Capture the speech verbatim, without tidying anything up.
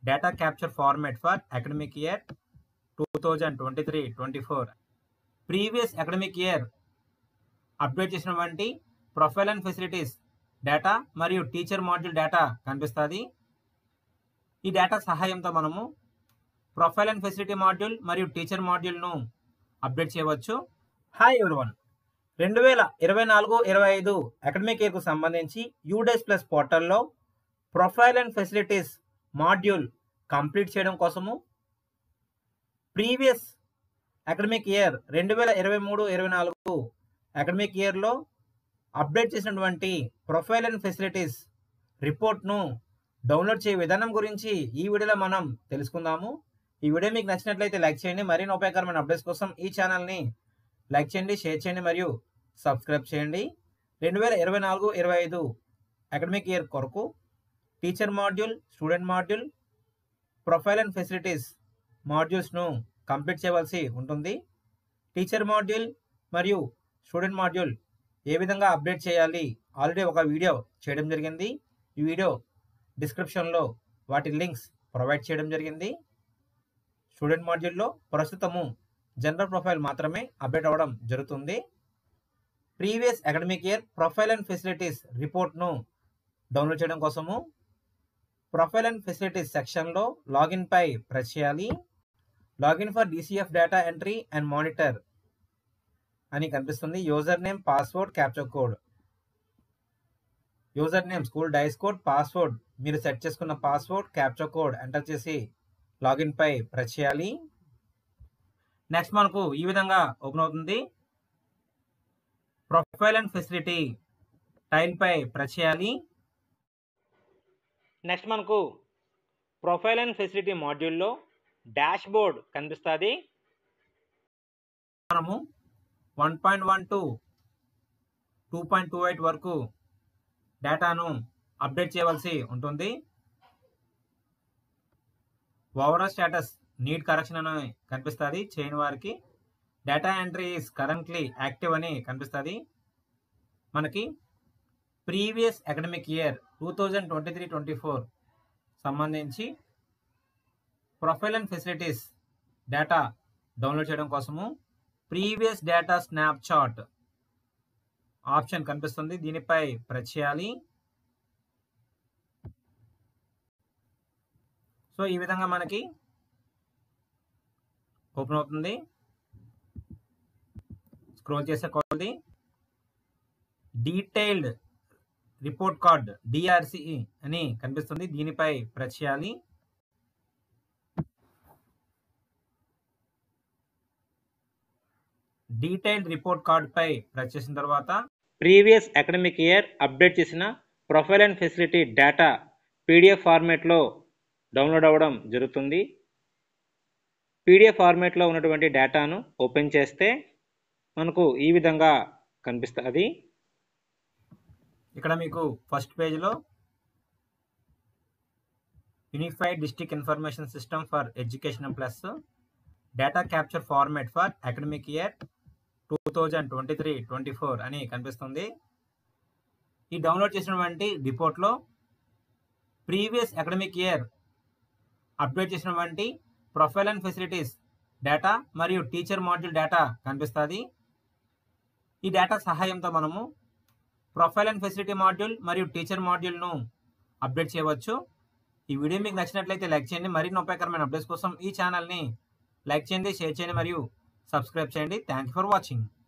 Data capture format for academic year two thousand twenty three twenty four previous academic year update చేసినటువంటి profile and facilities data మరియు teacher module data కనిపిస్తుంది. ఈ డేటా సహాయంతో మనము profile and facility module మరియు teacher మాడ్యూల్ను update చేయవచ్చు. హాయ్ ఎవరివన్, రెండు వేల ఇరవై నాలుగు ఇరవై ఐదు అకాడమిక్ ఇయర్కు సంబంధించి యూడేస్ ప్లస్ పోర్టల్లో profile and facilities module complete చేయడం కోసము ప్రీవియస్ అకాడమిక్ ఇయర్ రెండు వేల ఇరవై మూడు ఇరవై నాలుగు అకాడమిక్ ఇయర్లో అప్డేట్ చేసినటువంటి ప్రొఫైల్ అండ్ ఫెసిలిటీస్ రిపోర్ట్ను డౌన్లోడ్ చేయ విధానం గురించి ఈ వీడియోలో మనం తెలుసుకుందాము. ఈ వీడియో మీకు నచ్చినట్లయితే లైక్ చేయండి. మరిన్ని ఉపయోగకరమైన అప్డేట్స్ కోసం ఈ ఛానల్ని లైక్ చేయండి, షేర్ చేయండి మరియు సబ్స్క్రైబ్ చేయండి. రెండు వేల ఇరవై నాలుగు ఇరవై ఐదు అకాడమిక్ ఇయర్ కొరకు teacher module, student module, profile and facilities మాడ్యూల్స్ను కంప్లీట్ చేయవలసి ఉంటుంది. టీచర్ మాడ్యూల్ మరియు స్టూడెంట్ మాడ్యూల్ ఏ విధంగా అప్డేట్ చేయాలి ఆల్రెడీ ఒక వీడియో చేయడం జరిగింది. ఈ వీడియో డిస్క్రిప్షన్లో వాటి లింక్స్ ప్రొవైడ్ చేయడం జరిగింది. స్టూడెంట్ మాడ్యూల్లో ప్రస్తుతము జనరల్ ప్రొఫైల్ మాత్రమే అప్డేట్ అవ్వడం జరుగుతుంది. Previous academic year profile and facilities రిపోర్ట్ను డౌన్లోడ్ చేయడం కోసము ప్రొఫైల్ అండ్ ఫెసిలిటీస్ సెక్షన్లో లాగిన్ పై ప్రెస్ చేయాలి. Login for DCF data entry and monitor అని కనిపిస్తుంది. User name, password, capture code. User name school DISE code, password మీరు సెట్ చేసుకున్న పాస్వర్డ్, క్యాప్చర్ కోడ్ ఎంటర్ చేసి లాగిన్ పై ప్రెస్ చేయాలి. నెక్స్ట్ మనకు ఈ విధంగా ఓపెన్ అవుతుంది. ప్రొఫైల్ అండ్ ఫెసిలిటీ టైల్ పై ప్రెస్ చేయాలి. నెక్స్ట్ మనకు ప్రొఫైల్ అండ్ ఫెసిలిటీ మాడ్యూల్లో డాష్ బోర్డ్ కనిపిస్తుంది. మనము one point one to two point two eight వరకు డేటాను అప్డేట్ చేయవలసి ఉంటుంది. ఓవరాల్ స్టేటస్ నీడ్ కరెక్షన్ అని కనిపిస్తుంది. చేయని వారికి data entry is currently active అని కనిపిస్తుంది. మనకి previous academic year two thousand twenty three twenty four సంబంధించి profile and facilities data download చేయడం కోసము previous data snapshot option కనిపిస్తుంది. దీనిపై ప్రెస్ చేయాలి. సో ఈ విధంగా మనకి ఓపెన్ అవుతుంది. స్క్రోల్ చేసే కొద్ది డీటెయిల్డ్ రిపోర్ట్ కార్డ్ డిఆర్సిఈ అని కనిపిస్తుంది. దీనిపై ప్రెస్ చేయాలి. డీటెయిల్డ్ రిపోర్ట్ కార్డ్ పై ప్రెస్ చేసిన తర్వాత ప్రీవియస్ అకాడమిక్ ఇయర్ అప్డేట్ చేసిన profile and facility data PDF ఫార్మేట్లో డౌన్లోడ్ అవ్వడం జరుగుతుంది. పీడిఎఫ్ ఫార్మేట్లో ఉన్నటువంటి డేటాను ఓపెన్ చేస్తే మనకు ఈ విధంగా కనిపిస్తుంది. ఇక్కడ మీకు ఫస్ట్ పేజ్లో unified district information system for education plus data capture format for academic year two thousand twenty three twenty four అని కనిపిస్తుంది. ఈ డౌన్లోడ్ చేసినటువంటి రిపోర్ట్లో ప్రీవియస్ అకాడమిక్ ఇయర్ అప్డేట్ చేసినటువంటి ప్రొఫైల్ అండ్ ఫెసిలిటీస్ డేటా మరియు టీచర్ మాడ్యూల్ డేటా కనిపిస్తుంది. ఈ డేటా సహాయంతో మనము ప్రొఫైల్ అండ్ ఫెసిలిటీ మాడ్యూల్ మరియు టీచర్ మాడ్యూల్ను అప్డేట్ చేయవచ్చు. ఈ వీడియో మీకు నచ్చినట్లయితే లైక్ చేయండి. మరిన్ని ఉపయోగకరమైన అప్డేట్స్ కోసం ఈ ఛానల్ని లైక్ చేయండి, షేర్ చేయండి మరియు సబ్స్క్రైబ్ చేయండి. Thank you for watching.